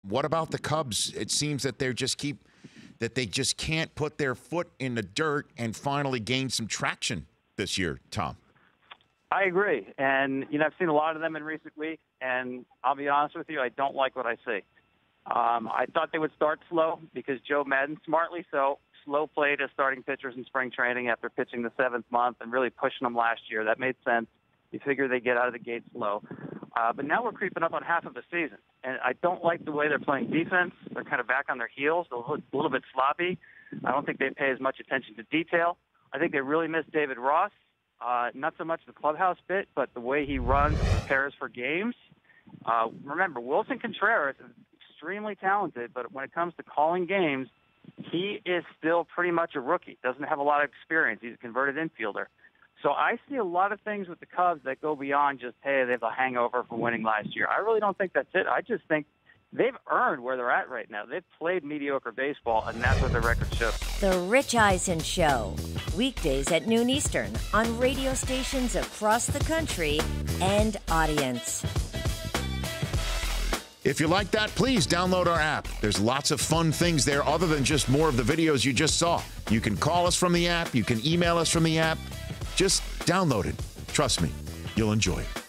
what about the Cubs? It seems that they just can't put their foot in the dirt and finally gain some traction this year, Tom. I agree. And, I've seen a lot of them in recent weeks, and I'll be honest with you, I don't like what I see. I thought they would start slow because Joe Madden, smartly so, slow played as starting pitchers in spring training after pitching the 7th month and really pushing them last year. That made sense. You figure they get out of the gate slow. But now we're creeping up on half of the season, and I don't like the way they're playing defense. They're kind of back on their heels, a little bit sloppy. I don't think they pay as much attention to detail. I think they really miss David Ross. Not so much the clubhouse bit, but the way he runs and prepares for games. Remember, Wilson Contreras is extremely talented, but when it comes to calling games, he is still pretty much a rookie. Doesn't have a lot of experience. He's a converted infielder. So I see a lot of things with the Cubs that go beyond just, hey, they have a hangover from winning last year. I really don't think that's it. I just think they've earned where they're at right now. They've played mediocre baseball, and that's what their record shows. The Rich Eisen Show, weekdays at noon Eastern on radio stations across the country and audience. If you like that, please download our app. There's lots of fun things there other than just more of the videos you just saw. You can call us from the app. You can email us from the app. Just download it. Trust me, you'll enjoy it.